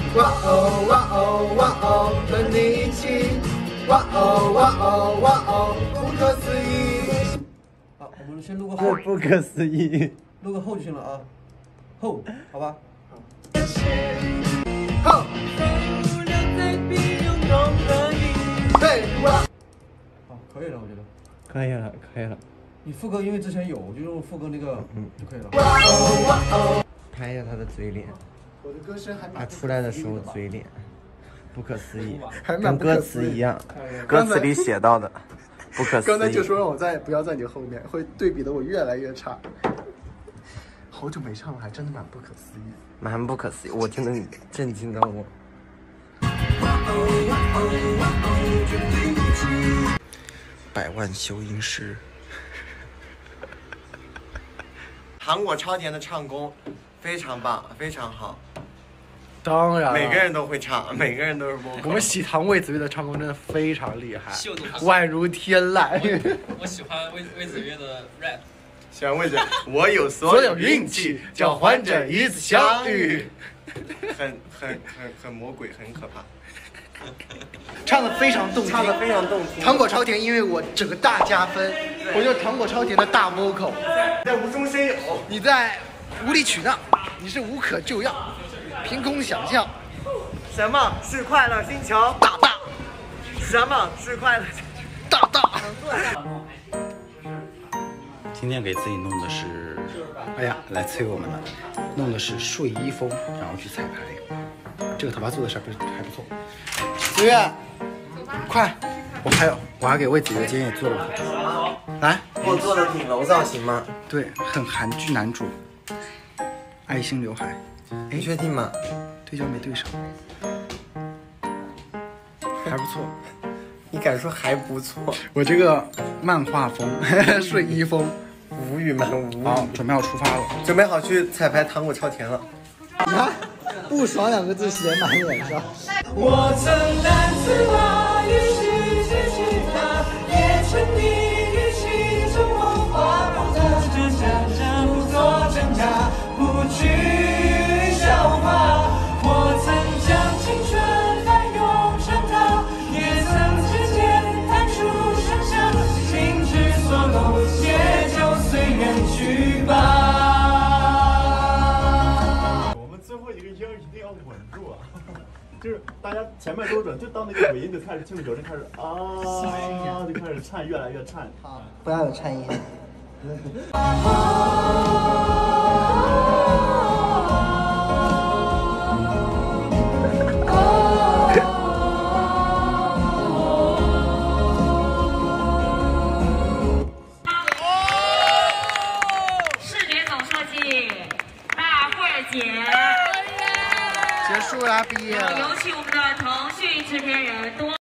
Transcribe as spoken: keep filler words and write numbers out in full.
哇哦哇哦哇哦，和你一起，哇哦哇哦哇哦，不可思议。好，我们先录个后， 不可思议， 录个后就行了啊，后，好吧。后。对，好，可以了，我觉得。 可以了，可以了。 你副歌因为之前有，我就用副歌那个，嗯，就可以了。 拍一下他的嘴脸。 我的歌声还他出来的时候嘴脸，不可思议， 还跟歌词一样，歌词里写到的，不可思议。 刚才就说让我再不要在你后面，会对比的我越来越差。好久没唱了，还真的蛮不可思议， 蛮不可思议，我听得震惊到我。百万修音师，糖果超甜的唱功非常棒，非常好。 当然， 每个人都会唱，每个人都是播。 我们喜糖魏子睿的唱功真的非常厉害，宛如天籁。 我喜欢魏魏子睿的 rap。 喜欢魏子，我有所有运气，交换着一次相遇。很很很很魔鬼，很可怕。 唱的非常动听， 唱的非常动听。 糖果超甜，因为我整个大加分，我就是糖果超甜的大 vocal。 在无中生有， 你在无理取闹，你是无可救药，凭空想象。 什么是快乐星球？ 大大， 什么是快乐？ 大大。 今天给自己弄的是，哎呀，来催我们了，弄的是睡衣风，然后去彩排。这个头发做的是不是还不错？子睿，快！我还有，我还给魏子睿今天也做了服装。来， 我做的挺楼造型吗？ 对，很韩剧男主，爱心刘海。 你确定吗？ 对焦没对上，还不错。 你敢说还不错？ 我这个漫画风，睡衣风， 无语蛮无语。 好，准备要出发了， 准备好去彩排糖果超甜了。 你看，不爽两个字写满脸上。 我曾单次把与世界去踏，也沉溺于其中梦话中的，只想着不做挣扎，不去消化。我曾将青春翻涌成她，也曾指尖弹出盛夏，心之所动，也就随缘去吧。 最后一个音一定要稳住啊！就是大家前面都准，就到那个尾音就开始，庆祝九声开始啊，就开始颤，越来越颤。 好，不要有颤音。 视觉总设计大慧姐。 结束啦，毕业了。 有请我们的腾讯制片人多。